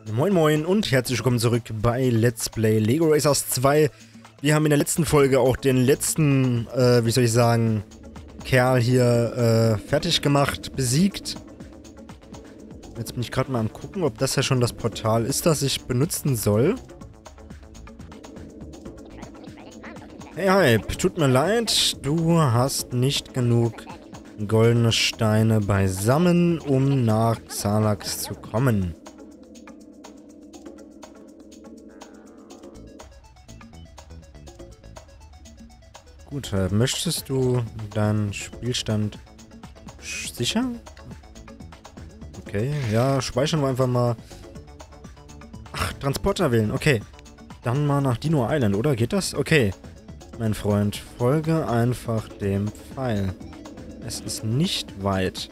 Moin Moin und herzlich willkommen zurück bei Let's Play Lego Racers 2. Wir haben in der letzten Folge auch den letzten, wie soll ich sagen, Kerl hier fertig gemacht, besiegt. Jetzt bin ich gerade mal am gucken, ob das ja schon das Portal ist, das ich benutzen soll. Hey Hype, tut mir leid, du hast nicht genug goldene Steine beisammen, um nach Xalax zu kommen. Gut, möchtest du deinen Spielstand sichern? Okay, ja, speichern wir einfach mal. Ach, Transporter wählen, okay. Dann mal nach Dino Island, oder? Geht das? Okay. Mein Freund, folge einfach dem Pfeil. Es ist nicht weit.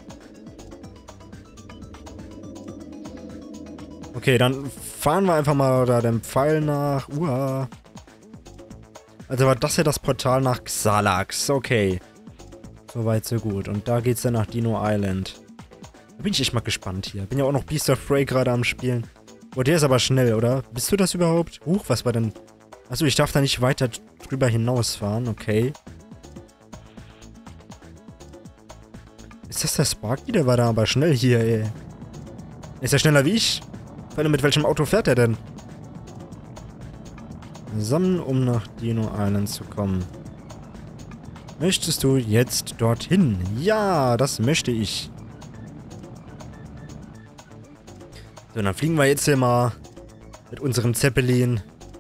Okay, dann fahren wir einfach mal da dem Pfeil nach. Uah. Also war das ja das Portal nach Xalax. Okay. Soweit, so gut. Und da geht's dann nach Dino Island. Da bin ich echt mal gespannt hier. Bin ja auch noch Beast of Prey gerade am Spielen. Oh, der ist aber schnell, oder? Bist du das überhaupt? Huch, was war denn... Achso, ich darf da nicht weiter drüber hinausfahren. Okay. Ist das der Sparky? Der war da aber schnell hier, ey. Ist er schneller wie ich? Vor allem mit welchem Auto fährt er denn? Sammeln, um nach Dino Island zu kommen. Möchtest du jetzt dorthin? Ja, das möchte ich. So, dann fliegen wir jetzt hier mal mit unserem Zeppelin.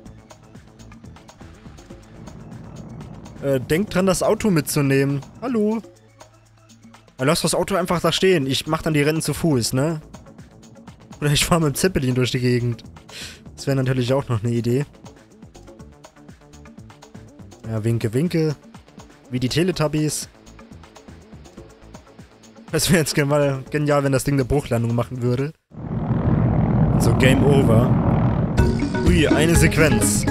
Denkt dran, das Auto mitzunehmen. Hallo? Lass das Auto einfach da stehen. Ich mach dann die Rennen zu Fuß, ne? Oder ich fahre mit dem Zeppelin durch die Gegend. Das wäre natürlich auch noch eine Idee. Ja, winke, winke. Wie die Teletubbies. Das wäre jetzt genial, wenn das Ding eine Bruchlandung machen würde. So, Game Over. Ui, eine Sequenz.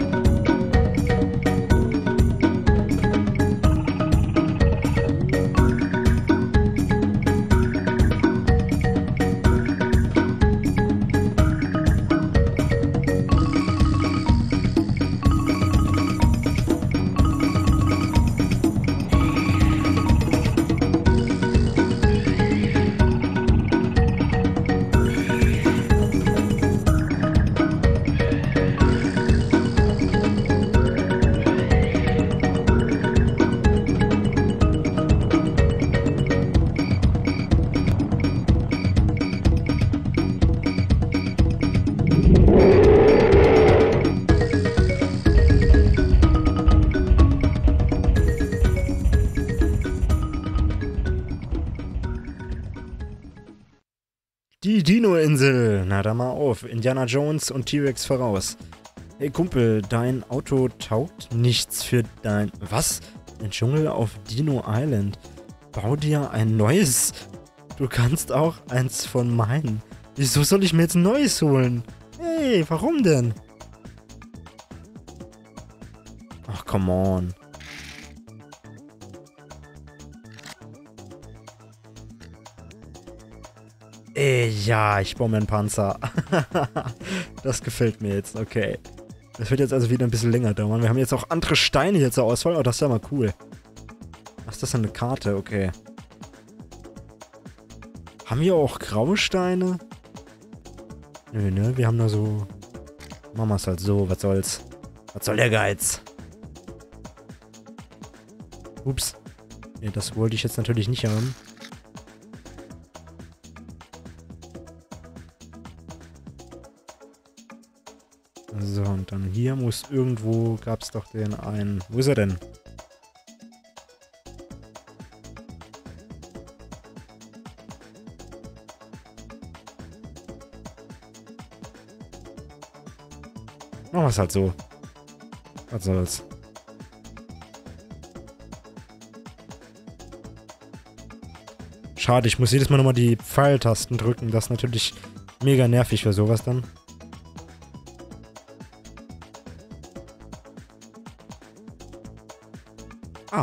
Die Dino-Insel. Na, da mal auf. Indiana Jones und T-Rex voraus. Hey Kumpel, dein Auto taugt nichts für dein... Was? Ein Dschungel auf Dino Island. Bau dir ein neues. Du kannst auch eins von meinen. Wieso soll ich mir jetzt ein neues holen? Hey, warum denn? Ach, come on. Ja, ich baue mir einen Panzer. Das gefällt mir jetzt, okay. Das wird jetzt also wieder ein bisschen länger dauern. Wir haben jetzt auch andere Steine hier zur Auswahl. Oh, das ist ja mal cool. Was ist das denn, eine Karte? Okay. Haben wir auch graue Steine? Nö, ne? Wir haben nur so... Machen wir es halt so. Was soll's? Was soll der Geiz? Ups. Nee, das wollte ich jetzt natürlich nicht haben. So, und dann hier muss irgendwo, gab es doch den einen... Wo ist er denn? Machen wir es halt so. Was soll's. Schade, ich muss jedes Mal nochmal die Pfeiltasten drücken. Das ist natürlich mega nervig für sowas dann. Ah.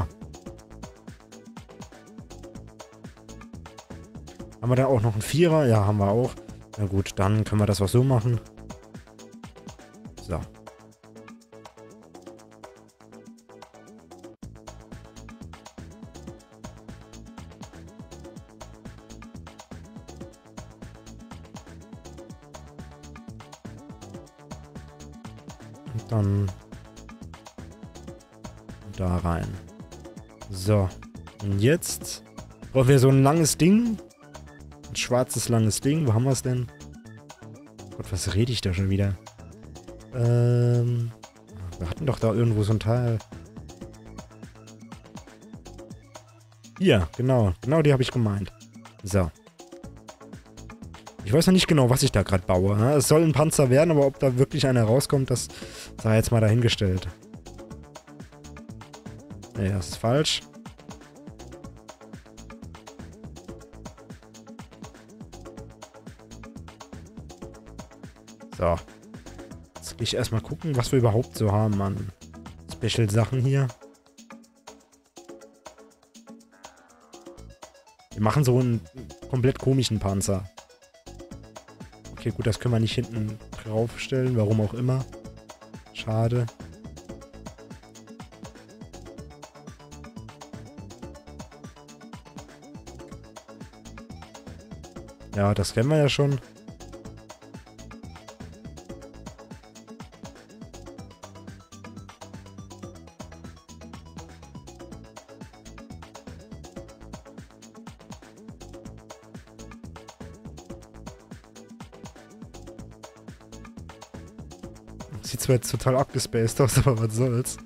Haben wir da auch noch einen Vierer? Ja, haben wir auch. Na gut, dann können wir das auch so machen. So. Und dann da rein. So. Und jetzt brauchen wir so ein langes Ding. Ein schwarzes langes Ding. Wo haben wir es denn? Gott, was rede ich da schon wieder? Wir hatten doch da irgendwo so ein Teil. Hier, genau. Genau die habe ich gemeint. So. Ich weiß noch nicht genau, was ich da gerade baue. Ne? Es soll ein Panzer werden, aber ob da wirklich einer rauskommt, das sei jetzt mal dahingestellt. Nee, das ist falsch. So. Jetzt gehe ich erstmal gucken, was wir überhaupt so haben an Special-Sachen hier. Wir machen so einen komplett komischen Panzer. Okay, gut, das können wir nicht hinten draufstellen, warum auch immer. Schade. Ja, das kennen wir ja schon. Sieht zwar jetzt total abgespaced aus, aber was soll's.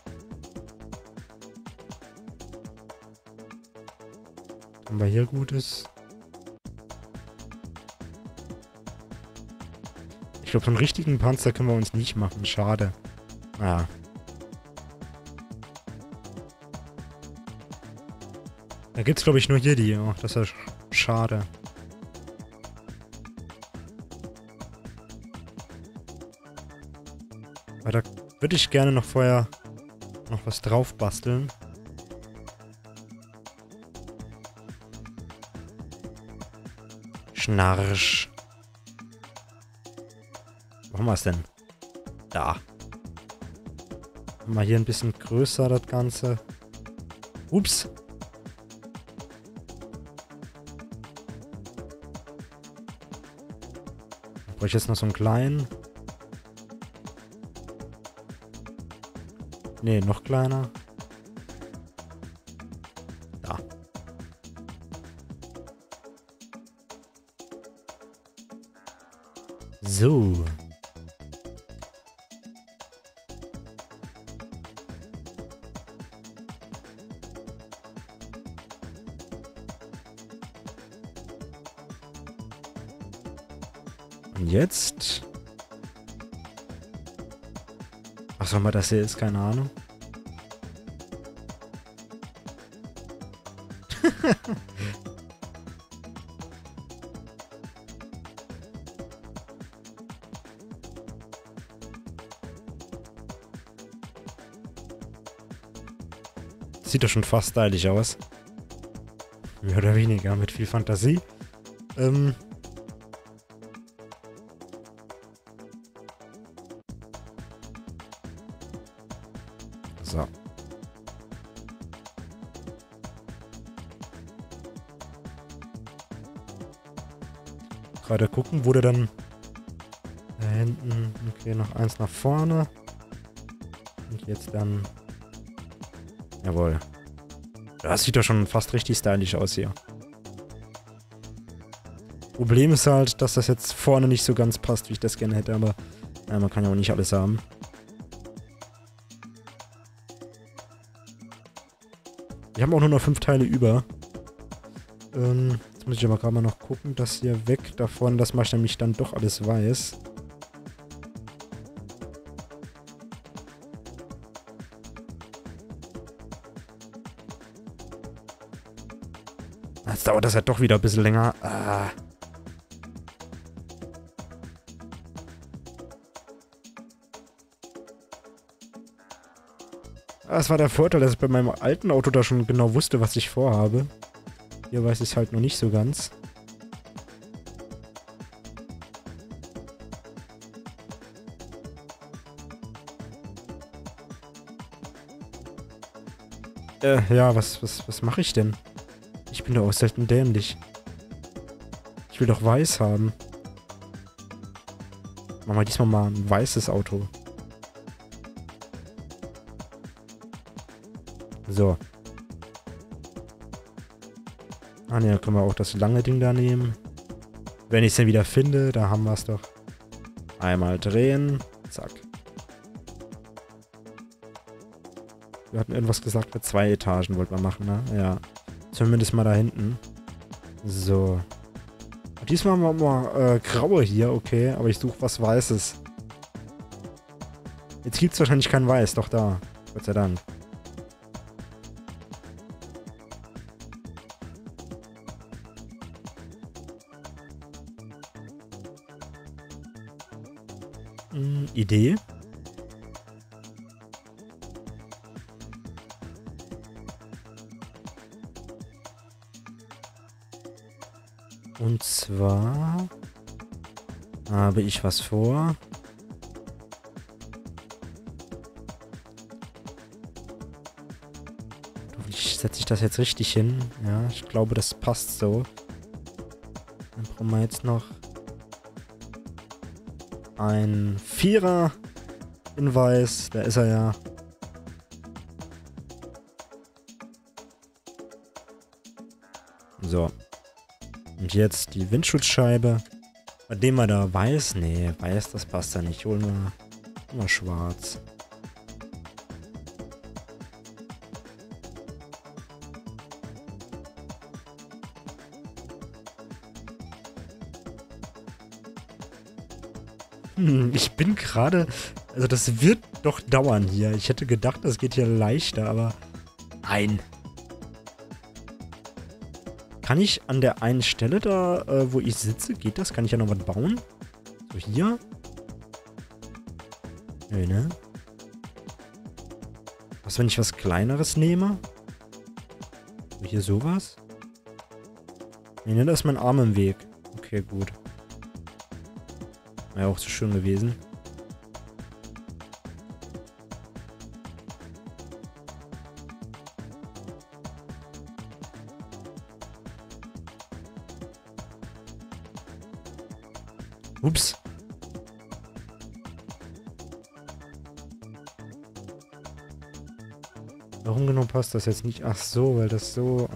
Haben wir hier Gutes? Ich glaube, so einen richtigen Panzer können wir uns nicht machen. Schade. Naja. Da gibt's, glaube ich, nur hier die. Oh, das ist ja schade. Aber da würde ich gerne noch vorher noch was drauf basteln. Schnarch. Wo haben wir es denn? Da. Mal hier ein bisschen größer, das Ganze. Ups. Brauche ich jetzt noch so einen kleinen? Nee, noch kleiner. Da. So. Und jetzt? Was auch immer das hier ist, keine Ahnung. Sieht doch schon fast stylisch aus. Mehr oder weniger, mit viel Fantasie. So. Gerade gucken, wo der dann da hinten, okay, noch eins nach vorne. Und jetzt dann, jawohl. Das sieht doch schon fast richtig stylisch aus hier. Problem ist halt, dass das jetzt vorne nicht so ganz passt, wie ich das gerne hätte, aber ja, man kann ja auch nicht alles haben. Wir haben auch nur noch 5 Teile über. Jetzt muss ich aber gerade mal noch gucken, dass hier weg davon, dass man nämlich dann doch alles weiß. Jetzt dauert das halt doch wieder ein bisschen länger. Ah. Das war der Vorteil, dass ich bei meinem alten Auto da schon genau wusste, was ich vorhabe. Hier weiß ich es halt noch nicht so ganz. Ja, was mache ich denn? Ich bin doch auch selten dämlich. Ich will doch weiß haben. Machen wir diesmal mal ein weißes Auto. So. Ah ne, da können wir auch das lange Ding da nehmen. Wenn ich es dann wieder finde, da haben wir es doch. Einmal drehen. Zack. Wir hatten irgendwas gesagt, mit 2 Etagen wollten wir machen, ne? Ja. Zumindest mal da hinten. So. Diesmal haben wir mal graue hier, okay. Aber ich suche was Weißes. Jetzt gibt es wahrscheinlich kein Weiß, doch da. Gott sei Dank. Idee? Und zwar habe ich was vor. Hoffentlich setze ich das jetzt richtig hin. Ja, ich glaube, das passt so. Dann brauchen wir jetzt noch ein Vierer in Weiß. Da ist er ja. So. Und jetzt die Windschutzscheibe. Bei dem wir da weiß. Nee, weiß, das passt ja nicht. Holen wir mal schwarz. Ich bin gerade... Also das wird doch dauern hier. Ich hätte gedacht, das geht hier leichter, aber... Nein. Kann ich an der einen Stelle da, wo ich sitze, geht das? Kann ich ja noch was bauen? So hier? Nö, ne? Was, wenn ich was Kleineres nehme? So hier sowas? Nee, ne, da ist mein Arm im Weg. Okay, gut. Wäre auch so schön gewesen. Ups. Warum genau passt das jetzt nicht? Ach so, weil das so...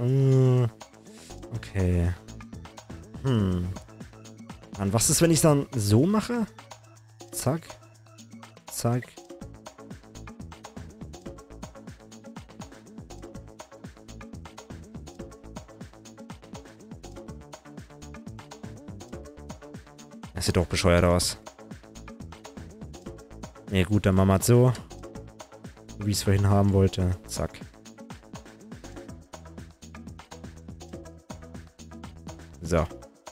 okay. Mann, was ist, wenn ich es dann so mache? Zack. Zack. Das sieht doch bescheuert aus. Nee, gut, dann machen wir es so. Wie ich es vorhin haben wollte. Zack. So.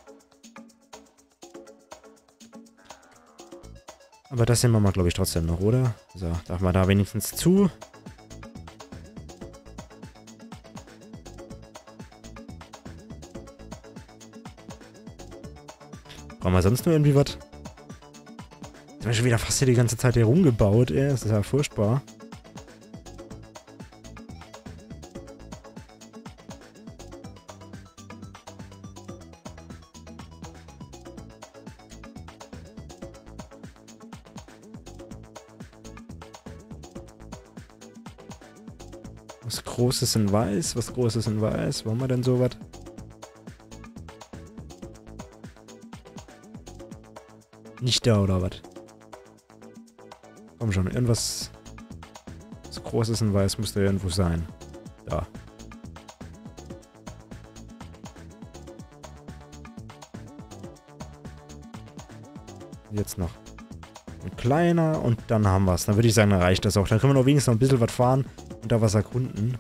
Aber das sehen wir mal, glaube ich, trotzdem noch, oder? So, darf man da wenigstens zu. Brauchen wir sonst nur irgendwie was? Jetzt haben wir schon wieder fast hier die ganze Zeit hier rumgebaut, ey. Das ist ja furchtbar. Was Großes in Weiß? Was Großes in Weiß? Wollen wir denn sowas? Nicht da, oder was? Komm schon, irgendwas... Was Großes in Weiß müsste irgendwo sein. Da. Jetzt noch ein kleiner und dann haben wir es. Dann würde ich sagen, dann reicht das auch. Dann können wir noch wenigstens noch ein bisschen was fahren und da was erkunden.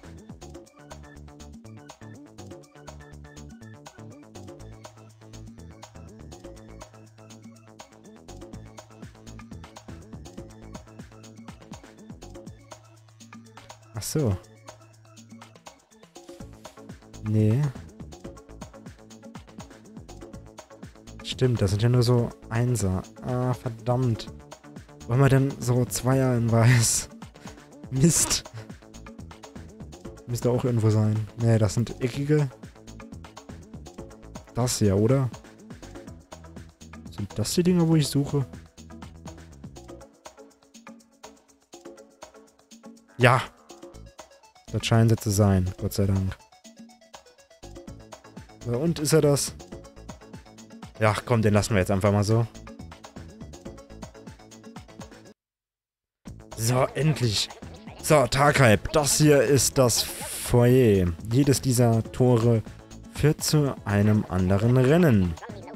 Ach so. Nee. Stimmt, das sind ja nur so Einser. Ah, verdammt. Wollen wir denn so Zweier in Weiß? Mist. Müsste auch irgendwo sein. Nee, das sind eckige. Das hier, oder? Sind das die Dinger, wo ich suche? Ja! Das scheinen sie zu sein, Gott sei Dank. So, und ist er das? Ja, komm, den lassen wir jetzt einfach mal so. So, endlich. So, Taghype. Das hier ist das Foyer. Jedes dieser Tore führt zu einem anderen Rennen.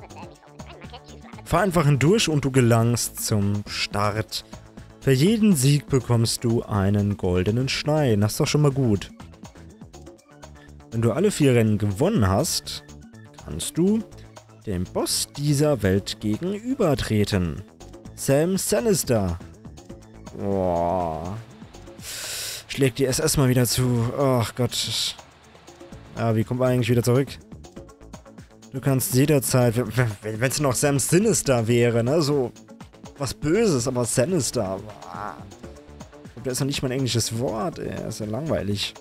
Fahr einfach hindurch und du gelangst zum Start. Für jeden Sieg bekommst du einen goldenen Stein. Das ist doch schon mal gut. Wenn du alle 4 Rennen gewonnen hast, kannst du dem Boss dieser Welt gegenübertreten. Sam Sinister. Boah. Schlägt die SS mal wieder zu. Ach Gott. Ja, wie kommt man eigentlich wieder zurück? Du kannst jederzeit, wenn es noch Sam Sinister wäre, ne, so was Böses, aber Sinister. Boah. Das ist ja nicht mal ein englisches Wort, ey. Das ist ja langweilig.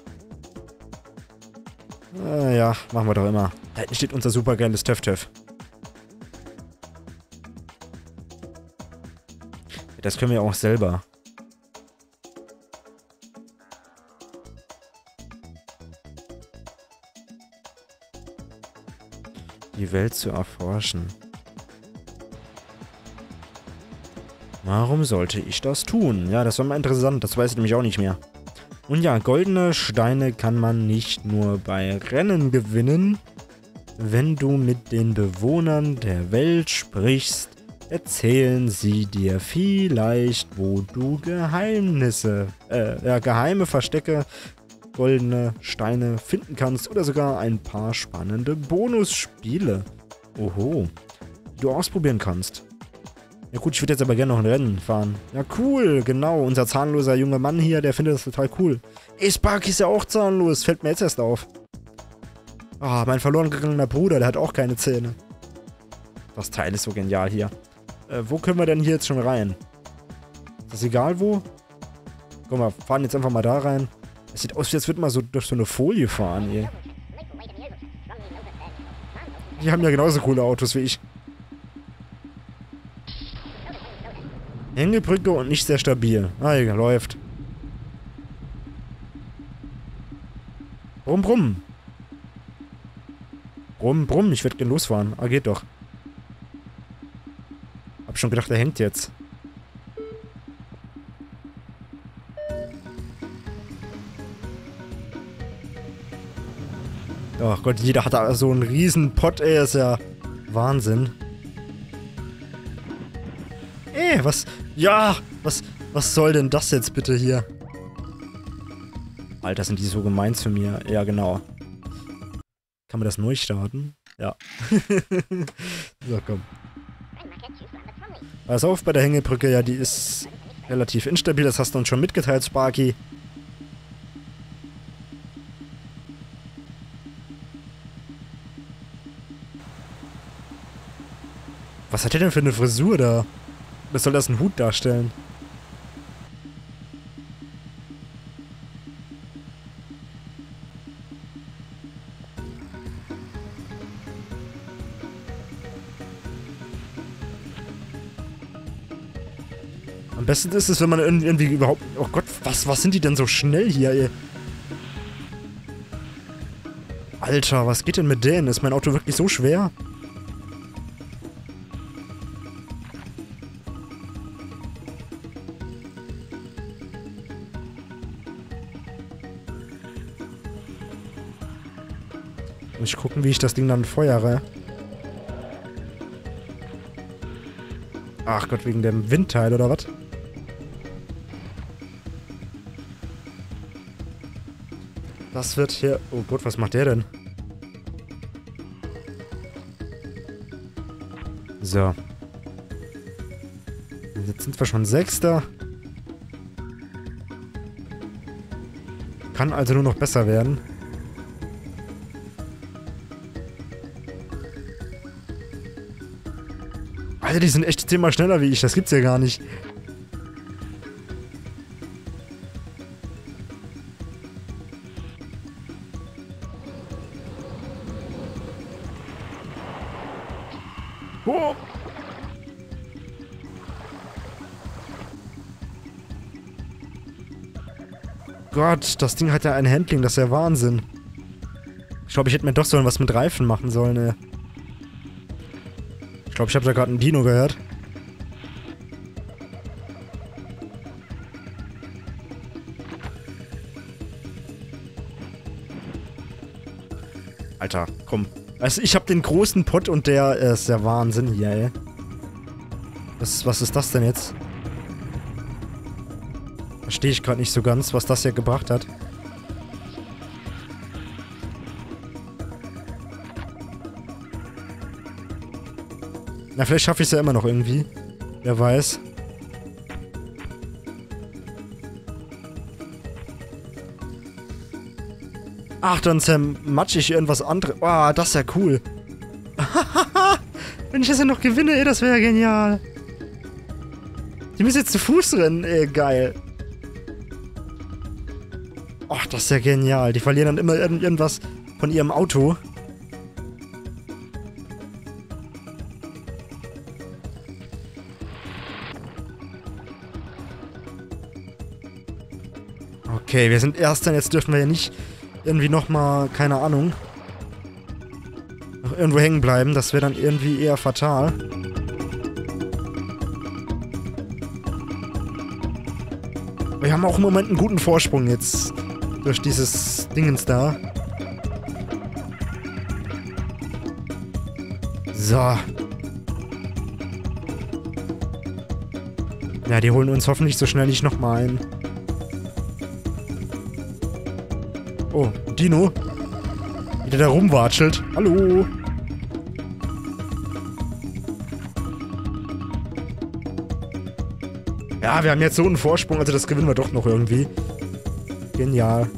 Ja, machen wir doch immer. Da hinten steht unser supergeiles Töff-Töff. Das können wir auch selber. Die Welt zu erforschen. Warum sollte ich das tun? Ja, das war mal interessant. Das weiß ich nämlich auch nicht mehr. Und ja, goldene Steine kann man nicht nur bei Rennen gewinnen. Wenn du mit den Bewohnern der Welt sprichst, erzählen sie dir vielleicht, wo du geheime Verstecke, goldene Steine finden kannst oder sogar ein paar spannende Bonusspiele. Oho, die du ausprobieren kannst. Ja gut, ich würde jetzt aber gerne noch ein Rennen fahren. Ja cool, genau, unser zahnloser junger Mann hier, der findet das total cool. Ey, Sparky ist ja auch zahnlos, fällt mir jetzt erst auf. Ah, mein verloren gegangener Bruder, der hat auch keine Zähne. Das Teil ist so genial hier. Wo können wir denn hier jetzt schon rein? Ist das egal wo? Guck mal, fahren jetzt einfach mal da rein. Es sieht aus, wie als würde man so durch so eine Folie fahren, ey. Die haben ja genauso coole Autos wie ich. Hängebrücke und nicht sehr stabil. Ah, egal, läuft. Brumm, brumm. Brumm, brumm, ich werde gerne losfahren. Ah, geht doch. Hab schon gedacht, er hängt jetzt. Ach Gott, jeder hat da so einen riesen Pott, ey, ist ja Wahnsinn. Ey, was? Ja, was soll denn das jetzt bitte hier? Alter, sind die so gemein zu mir. Ja, genau. Kann man das neu starten? Ja. So, komm. Pass auf, bei der Hängebrücke, ja, die ist relativ instabil. Das hast du uns schon mitgeteilt, Sparky. Was hat der denn für eine Frisur da? Was soll das ein Hut darstellen? Am besten ist es, wenn man irgendwie überhaupt... Oh Gott, was sind die denn so schnell hier, ey? Alter, was geht denn mit denen? Ist mein Auto wirklich so schwer? Muss ich gucken, wie ich das Ding dann feuere. Ach Gott, wegen dem Windteil oder was? Das wird hier... Oh Gott, was macht der denn? So. Jetzt sind wir schon Sechster. Kann also nur noch besser werden. Alter, die sind echt 10-mal schneller wie ich. Das gibt's ja gar nicht. Gott, das Ding hat ja ein Handling, das ist ja Wahnsinn. Ich glaube, ich hätte mir doch so was mit Reifen machen sollen, ey. Ich glaube, ich habe da gerade einen Dino gehört. Alter, komm. Also ich habe den großen Pott und der ist der Wahnsinn hier, ey. Was ist das denn jetzt? Verstehe ich gerade nicht so ganz, was das hier gebracht hat. Na, vielleicht schaffe ich es ja immer noch irgendwie. Wer weiß. Ach, dann zermatsche ich irgendwas anderes. Oh, das ist ja cool. Wenn ich das ja noch gewinne, ey, das wäre ja genial. Die müssen jetzt zu Fuß rennen, ey, geil. Oh, das ist ja genial. Die verlieren dann immer irgendwas von ihrem Auto. Okay, wir sind Erster, jetzt dürfen wir ja nicht irgendwie nochmal, keine Ahnung, noch irgendwo hängen bleiben. Das wäre dann irgendwie eher fatal. Wir haben auch im Moment einen guten Vorsprung jetzt durch dieses Dingens da. So. Ja, die holen uns hoffentlich so schnell nicht nochmal ein. Oh, Dino. Wie der da rumwatschelt. Hallo. Ja, wir haben jetzt so einen Vorsprung, also das gewinnen wir doch noch irgendwie. Genial.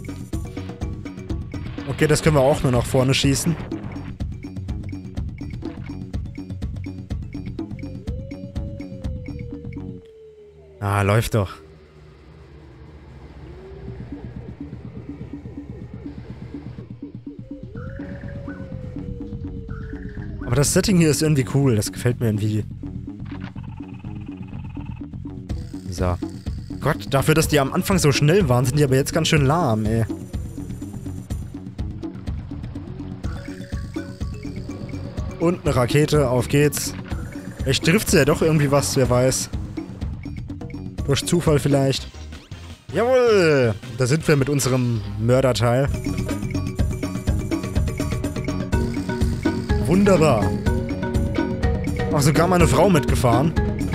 Okay, das können wir auch nur nach vorne schießen. Ah, läuft doch. Aber das Setting hier ist irgendwie cool, das gefällt mir irgendwie. So. Gott, dafür, dass die am Anfang so schnell waren, sind die aber jetzt ganz schön lahm, ey. Und eine Rakete, auf geht's. Vielleicht trifft sie ja doch irgendwie was, wer weiß. Durch Zufall vielleicht. Jawohl! Da sind wir mit unserem Mörderteil. Wunderbar. Ach, sogar meine Frau mitgefahren.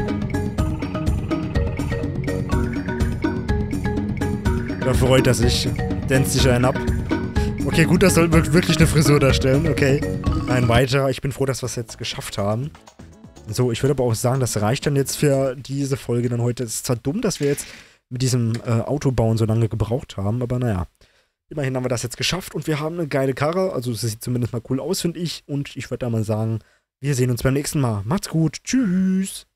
Da freut er sich. Dänzt sich einen ab. Okay, gut, das soll wirklich eine Frisur darstellen. Okay. Nein, weiter. Ich bin froh, dass wir es jetzt geschafft haben. So, ich würde aber auch sagen, das reicht dann jetzt für diese Folge dann heute. Es ist zwar dumm, dass wir jetzt mit diesem Autobauen so lange gebraucht haben, aber naja. Immerhin haben wir das jetzt geschafft und wir haben eine geile Karre. Also es sieht zumindest mal cool aus, finde ich. Und ich würde da mal sagen, wir sehen uns beim nächsten Mal. Macht's gut. Tschüss.